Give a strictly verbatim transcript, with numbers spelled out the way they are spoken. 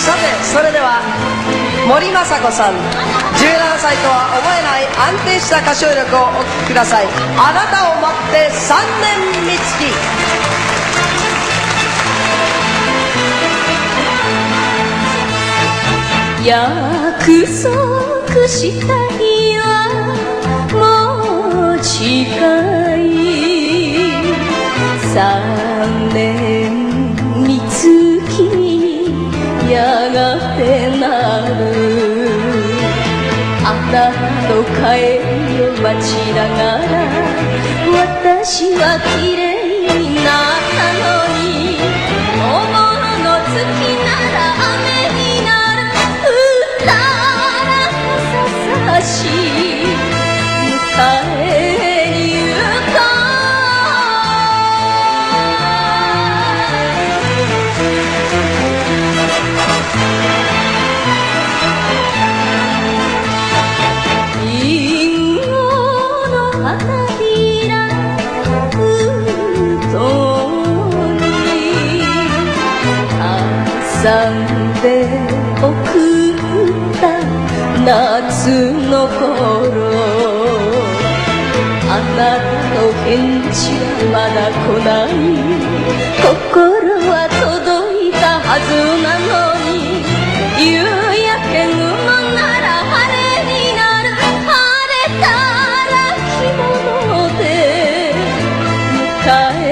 さてそれでは森昌子さん、じゅうななさいとは思えない安定した歌唱力をお聴きください。あなたを待ってさんねんみつき。 約束した日はもう近い、三年につきやがてなる。あなたの帰りを待ちながら私は綺麗になったのに、お盆の月なら雨になる。うららささし迎えに行こう。リンゴの花びらうとに挟んでおく夏の頃、あなたの返事はまだ来ない。心は届いたはずなのに、夕焼け雲なら晴れになる。晴れたら着物で迎え